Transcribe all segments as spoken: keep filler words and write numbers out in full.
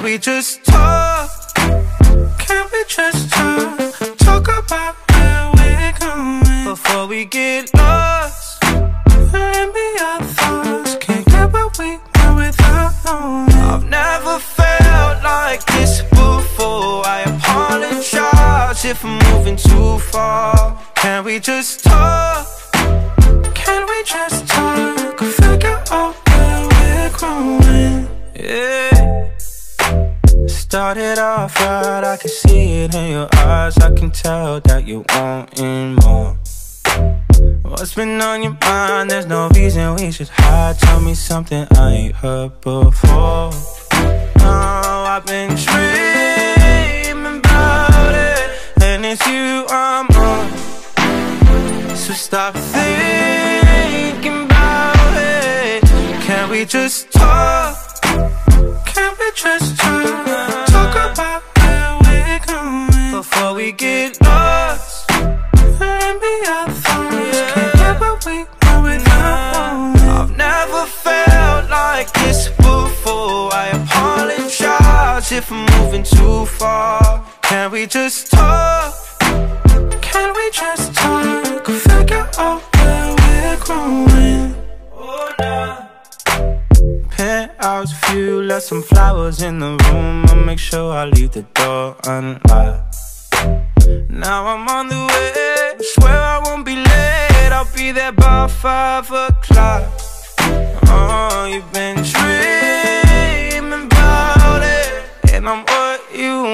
we just talk? Can we just talk? Talk about where we're going before we get lost. Let me our thoughts. Can't get what we want without knowing. I've never felt like this before. I apologize if I'm moving too far. Can we just talk? Can we just talk? Figure out where we're growing. Yeah. Started off right, I can see it in your eyes. I can tell that you wanting more. What's been on your mind? There's no reason we should hide. Tell me something I ain't heard before. Oh, I've been dreaming about it, and it's you I'm on. So stop thinking about it. Can we just talk? Can we just talk? Talk about where we're going before we get lost. Let me our thoughts. Can't get what we want without knowing. I've never felt like this before. I apologize if I'm moving too far. Can we just talk? Can we just talk? Figure out where we're growing. Oh, nah. Penthouse view, left some flowers in the room. I'll make sure I leave the door unlocked. Now I'm on the way, swear I won't be late. I'll be there by five o'clock. Oh, you've been dreaming about it, and I'm what you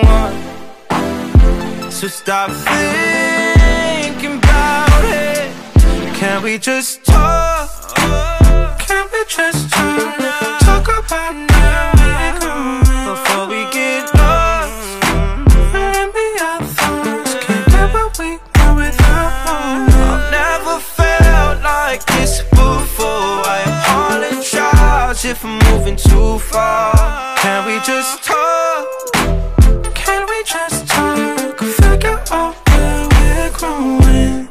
want. So stop thinking about it. Can we just talk? Can we just talk? Talk about where we're going before we get lost. Let me our thoughts. Can't get what we want without knowing. I've never felt like this before. I apologize if I'm moving too far. Can we just talk? Can we just talk? Figure out where we're growing.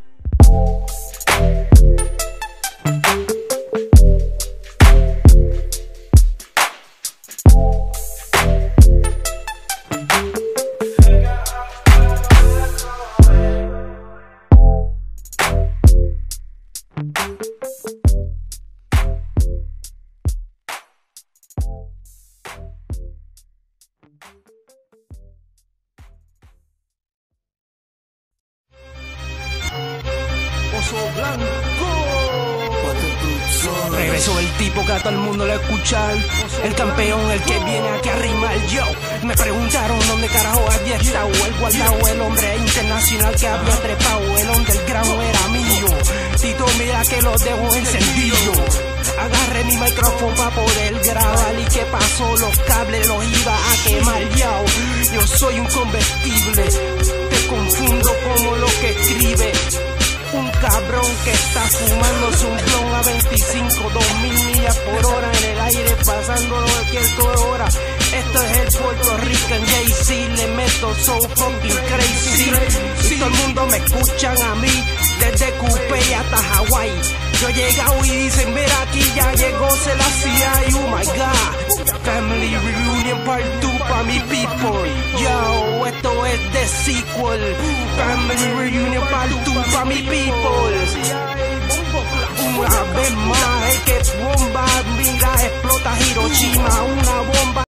Regresó el tipo que a todo el mundo le escuchar. El campeón, el que viene aquí a rimar. Yo, me preguntaron dónde carajo había estado el guardado, el hombre internacional que había trepado. El underground era mío. Tito, mira que lo dejo encendido. Agarré mi micrófono para poder grabar. ¿Y qué pasó? Los cables los iba a quemar. Yo, yo soy un combustible. Te confundo como lo que escribe un cabrón que está fumándose un blon a veinticinco, dos mil millas por hora en el aire, pasándolo cualquier hora. Esto es el Puerto Rican Jay-Z, le meto so fucking crazy. Y todo el mundo me escuchan a mí, desde Coupé hasta Hawái. Yo he llegado y dicen, mira aquí ya llegó Selassie, oh my god. Family Reunion Part two pa' mi people. Yo, esto es de sequel. Family Reunion Part two pa' mi people. Una vez más, es que bomba, mira, explota Hiroshima, una bomba.